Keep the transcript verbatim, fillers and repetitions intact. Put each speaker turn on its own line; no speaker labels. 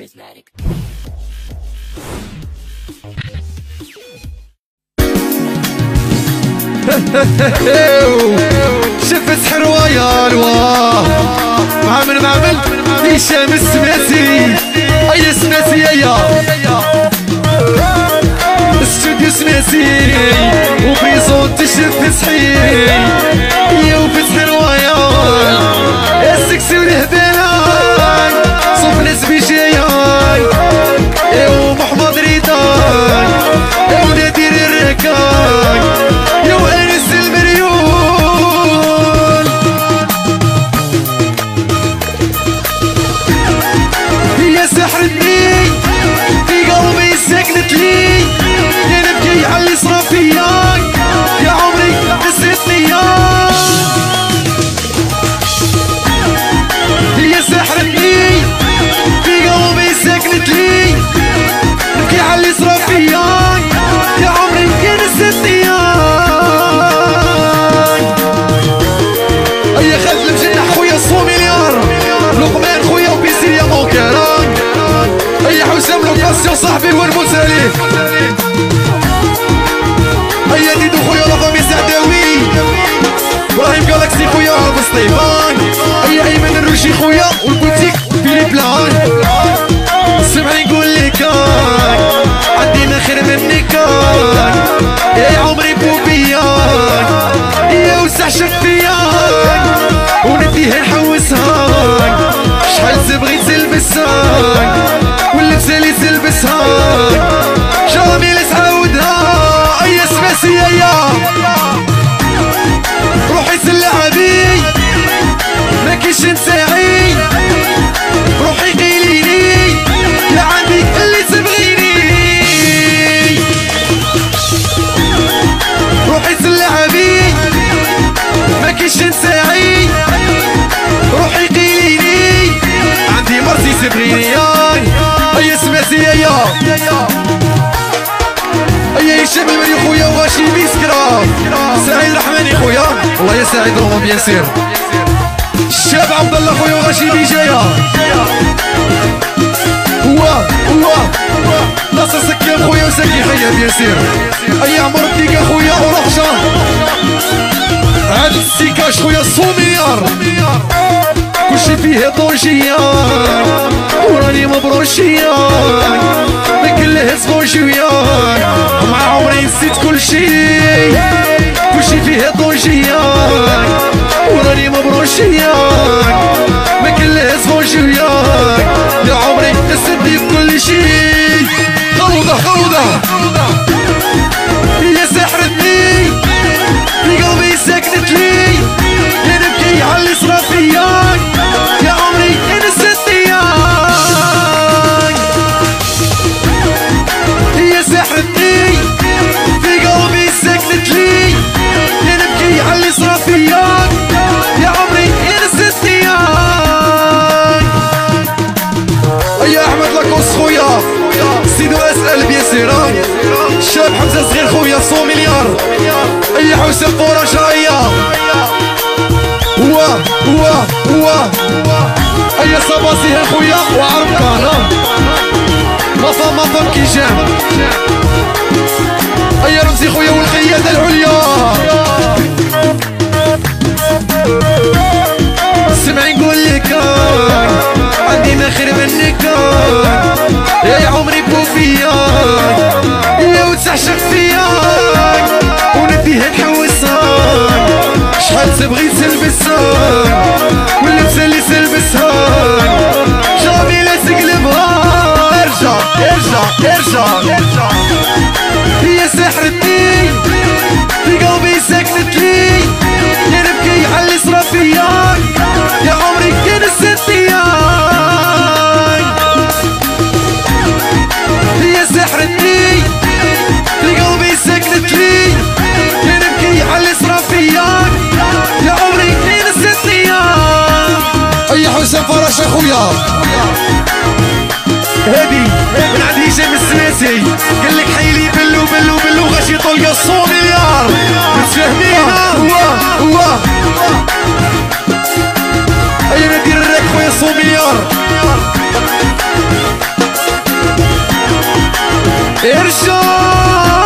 charismatic.
شفت حروايا الواه معمل معمل هشام السماسي اي سماسي يا استوديو سماسي وبريزون تشف صحيح يا وفتح حروايا يا سكسي والهبالان صوف ناس بيجايا يا ومحمد ريدان يا ونادر الركان يا وانس المريون يا سحرتني في قلبي سكنت لي يا نبكي على اللي صرا فيا يا عمري نسيتني يا سحرتني في قلبي سكنت لي نبكي على اللي صرا فيا يا عمري نسيتني اي خالد المجنح خويا صو مليار لقمان خويا وبيسير يا موكران اي حسام لوكاسيون صاحبي والمسالي اي ديدو خويا لافامي سعداوي ابراهيم جالاكسي خويا بسطيفان اي ايمن الروشي خويا والبوتيك فيليب لان سمعي نقول لك عندنا خير منك يا عمري بوبيان يا وسع شفيان ونديها نحوسها شحال تبغي تلبسها واللبسه اللي تلبسها جامي اللي تعاودها اي سماسيه يا روحي سلعبي ما كاينش نساعي روحي قيليني لا عندي اللي تبغيني روحي سلعبي ما كاينش نساعي روحي قيليني عندي مرتي تبغيني اي سماسيه يا اي هشام المري خويا وغاشي بيسكرا سعيد الرحماني خويا والله يا سعيد رومون بيان سير الشاب عبد الله خويا وغاشي بيجايا هو هو ناصر سكام خويا وسكي حيا بيان سير اي عمر ديكا خويا ورخشة عاد السيكاش خويا صوميار كلشي فيه طوشيان وراني مبروشيان نقلهز بوشيان مع عمري نسيت كلشي كلشي فيه طوشيان وراني مبروشيان نقلهز بوشيان يا عمري نسيت كلشي غوضة غوضة يا سحرتني في قلبي سكنت لي يا نبكي على اللي صرا فيا يا عمري نسيتني يا سحرتني في قلبي سكنت لي يا نبكي على اللي صرا فيا يا عمري نسيتني يا احمد لاكوس خويا سيدو اسال بيان سيران شاب حمزه صغير خويا صو مليار اي حسام فوراش رايا هو هو هو اي صباصي خويا وعرب كانا مطا مطا كيجام اي رمزي خويا والقياده العليا سمعي نقول لك عندنا خير منك يا عمري بوفيا يا وتعشق فيا ونديها نحوسها شحال تبغي تلبسها واللبسه اللي تلبسها جامي لا تقلبها ارجع ارجع ارجع هي سحرتني في قلبي سكنت لي يا نبكي على اللي صرا فيا يا عمري كان نسيتني هي سحرتني في قلبي سكنت لي يا نبكي على اللي صرا فيا يا عمري كان نسيتني اي حسام فراش اخويا هادي من عند هشام السماسي قال لك حيلي بلو بلو بلو غاشي طلقه صو مليار متفاهمين هو هو اي ندير الراك خويا صو مليار الشام